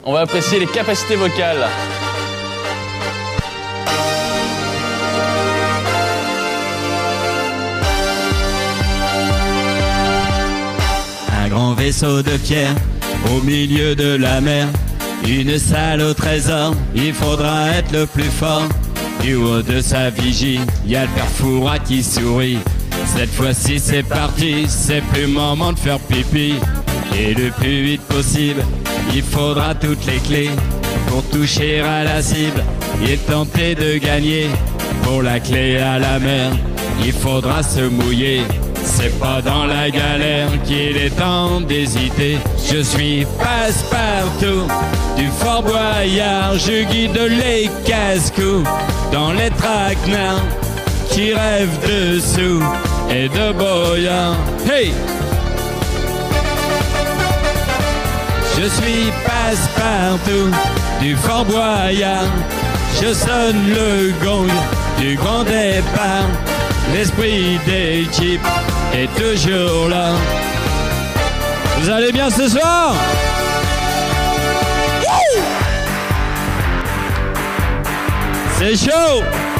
On va apprécier les capacités vocales. Un grand vaisseau de pierre au milieu de la mer, une salle au trésor, il faudra être le plus fort. Du haut de sa vigie, y a le père Fouras qui sourit. Cette fois-ci c'est parti, c'est plus moment de faire pipi. Et le plus vite possible, il faudra toutes les clés pour toucher à la cible et tenter de gagner. Pour la clé à la mer, il faudra se mouiller. C'est pas dans la galère qu'il est temps d'hésiter. Je suis passe-partout du Fort Boyard, je guide les casse-cou dans les traquenards qui rêvent de sous et de boyards. Hey! Je suis passe-partout du Fort Boyard, je sonne le gong du grand départ. L'esprit d'équipe est toujours là. Vous allez bien ce soir? C'est chaud!